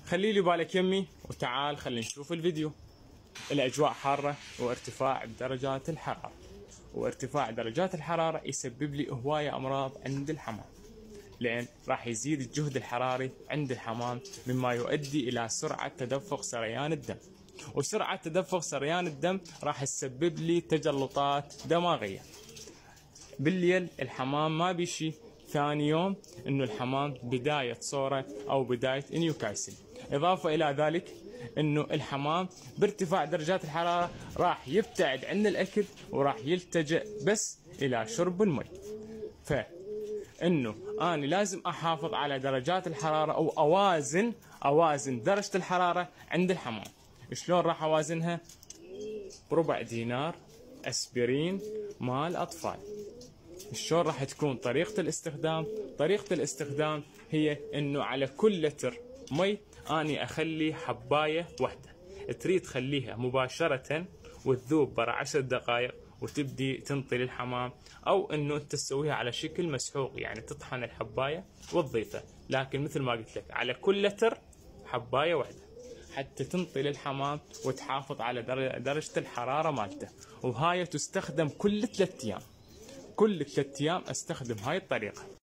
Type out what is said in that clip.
خلي لي بالك يمي وتعال خلينا نشوف الفيديو. الأجواء حارة وارتفاع بدرجات الحرارة، وارتفاع درجات الحرارة يسبب لي هواية أمراض عند الحمام، لأن راح يزيد الجهد الحراري عند الحمام مما يؤدي إلى سرعة تدفق سريان الدم، وسرعة تدفق سريان الدم راح تسبب لي تجلطات دماغية. بالليل الحمام ما بيشي، ثاني يوم انه الحمام بداية صورة او بداية نيوكاسل. اضافة الى ذلك انه الحمام بارتفاع درجات الحرارة راح يبتعد عن الاكل وراح يلتجئ بس الى شرب المي. فانه انا لازم احافظ على درجات الحرارة او اوازن درجة الحرارة عند الحمام. شلون راح اوازنها؟ بربع دينار اسبرين مال اطفال. شلون راح تكون طريقة الاستخدام؟ طريقة الاستخدام هي انه على كل لتر مي اني اخلي حباية واحدة. تريد تخليها مباشرة وتذوب برا 10 دقائق وتبدي تنطي للحمام، او انه انت تسويها على شكل مسحوق، يعني تطحن الحباية وتضيفها، لكن مثل ما قلت لك على كل لتر حباية واحدة حتى تنطي للحمام وتحافظ على درجة الحرارة مالته. وهاي تستخدم كل 3 ايام، كل 3 ايام استخدم هاي الطريقة.